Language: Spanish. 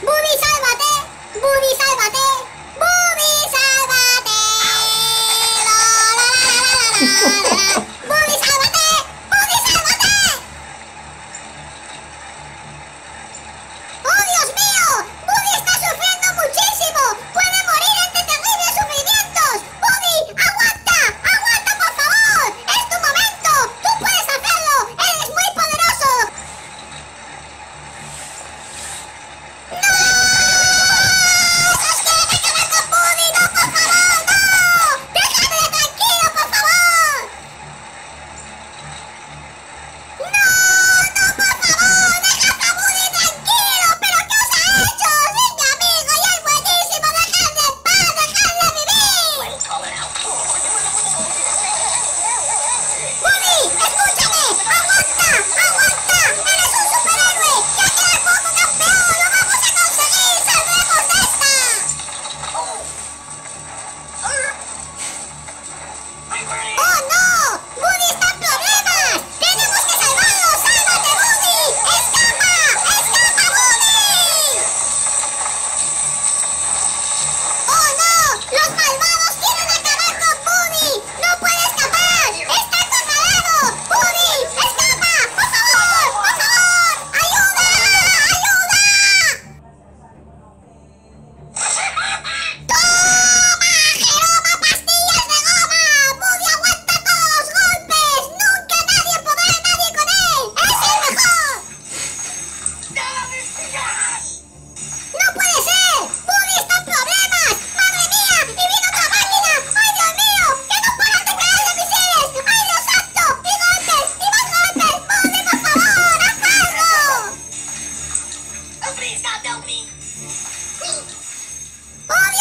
¡Buddy, sálvate! ¡Buddy, sálvate! ¡Buddy, sálvate! La, la, la, la, la, la, la. ¡Buddy, sálvate! ¡Buddy, sálvate! ¡Oh, Dios mío! ¡Buddy está sufriendo muchísimo! ¡Puede morir entre terribles sufrimientos! ¡Buddy, aguanta! ¡Aguanta, por favor! ¡Es tu momento! ¡Tú puedes hacerlo! ¡Eres muy poderoso! ¡No! ¡Esos quieren acabar con Buddy! ¡No, por favor! ¡No! ¡Déjame tranquilo, por favor! ¡No! ¡No, por favor! ¡Dejad a Buddy tranquilo! ¿Pero qué os ha hecho? ¡Es mi amigo y es buenísimo! ¡Dejadle en paz! ¡Dejadle vivir! ¡Buddy! ¡Escúchame! ¡Aguanta! ¡Aguanta! ¡Eres un superhéroe! ¡Ya queda poco, campeón! ¡Lo vamos a conseguir! ¡Saldremos de esta! ¡Oh, no! ¡Buddy está en problemas! ¡Tenemos que salvarlo! ¡Sálvate, Buddy! ¡Escapa! ¡Escapa, Buddy! ¡Oh, no! ¡Los malvados quieren acabar con Buddy! ¡No puede escapar! ¡Está acorralado! ¡Buddy! ¡Escapa! ¡Por favor! ¡Por favor! ¡Ayuda! ¡Ayuda! ¡Toma, Jeroma, pastillas de goma! ¡Buddy aguanta todos los golpes! ¡Nunca nadie podrá a nadie con él! ¡Es el mejor! ¡No puede ser! ¡Buddy está en problemas! ¡Madre mía! ¡Y viene otra máquina! ¡Ay, Dios mío! ¡Que no paran de caerle misiles! ¡Ay, Dios santo! ¡Y golpes! ¡Y más golpes! ¡Buddy, por favor! ¡Haz algo! ¡Oh,